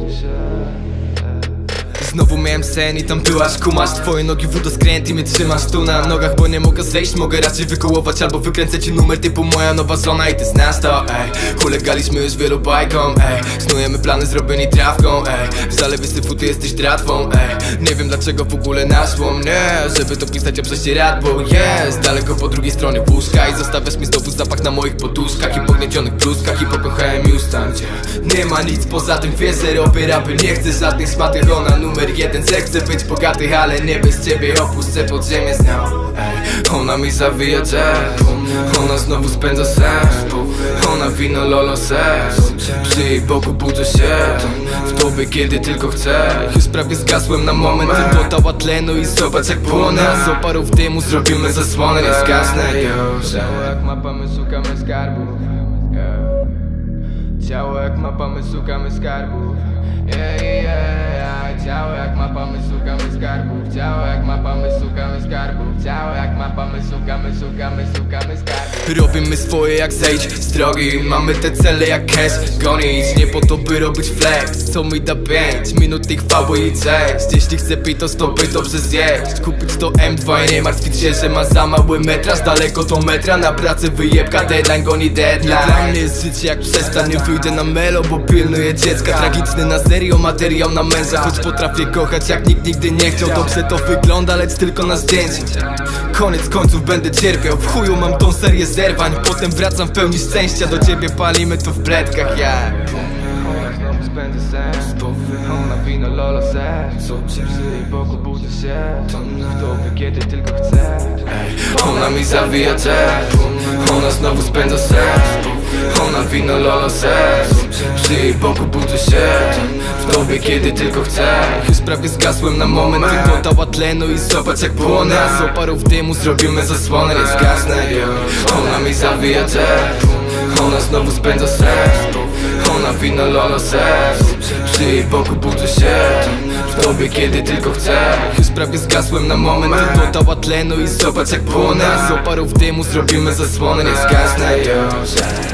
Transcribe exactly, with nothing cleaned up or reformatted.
Znowu miałem sen i tam byłaś, kumasz. Twoje nogi w wodoskręt i mnie trzymasz tu na nogach, bo nie mogę zejść. Mogę raczej wykołować albo wykręcę ci numer typu moja nowa żona i ty znasz to, ej. Ulegaliśmy już wielu bajkom, ej. Snujemy plany zrobieni trawką, ej. W zalewie syfu ty jesteś tratwą, ej. Nie wiem dlaczego w ogóle naszło mnie, żeby to pisać o prześcieradło, bo jest daleko po drugiej stronie łóżka i zostawiasz mi znowu zapach na moich poduszkach i pogniecionych bluzkach i pokochałem już tam, gdzie nie ma nic poza tym, wiesz, że robię rapy. Nie chcę żadnych smatych, ona numer jeden. Zechcę być bogaty, ale nie bez ciebie opuszczę podziemie z nią, ej. Ona mi zawija jazz, ona znowu spędza sens, ona wino lolo sens. Przy jej boku budzę się w tobie, kiedy tylko chcę. Już prawie zgasłem na moment, ty dodała tlenu i zobacz jak płonę. A z oparów dymu zrobimy zasłonę, nie zgasnę już. Ciało jak mapa, my szukamy skarbów, yeah. Ciało jak mapa, my szukamy skarbów, yeah, yeah, yeah. Ciało jak mapa, my szukamy skarbów. Ciało jak mapa, my szukamy skarbów. Ciało jak mapa, my szukamy, szukamy, szukamy skarbów. Robimy swoje jak zejdź z drogi. Mamy te cele jak cash gonić. Nie po to by robić flex, co mi da pięć minut i chwały i cześć. Jeśli chcę pić to stopy dobrze zjeść. Kupić to M dwa i nie martwić się, że ma za mały metraż. Daleko to metra, na pracę wyjebka. Deadline goni deadline. Dla mnie jest życie jak przestań. Nie wyjdę na melo, bo pilnuję dziecka. Tragiczny na serio, materiał na męża. Choć potrafię kochać jak nikt nigdy nie chciał. Dobrze to wygląda, lecz tylko na zdjęciu. Koniec końców będę cierpiał. W chuju mam tą serię zerwań. Potem wracam w pełni szczęścia. Do ciebie palimy to w bredkach, jak ona znowu spędzę sens, ona wino lolo serc. Przy jej boku budzę się w tobie, kiedy tylko chcę, ej. Ona mi zawija jazz, ona znowu spędza sens, ona wino lolo serc. Przy jej boku budzę się w tobie, kiedy tylko chcę. Już prawie zgasłem na moment, ty dodała tlenu i zobacz jak płonę. A z oparów dymu zrobimy zasłonę, nie zgasnę już. Ona mi zawija jazz, ona znowu spędza sens, ona wino lolo serc. Przy jej boku budzę się w tobie, kiedy tylko chcę. Już prawie zgasłem na moment, ty dodała tlenu i zobacz jak płonę. A z oparów dymu zrobimy zasłonę, nie zgasnę już.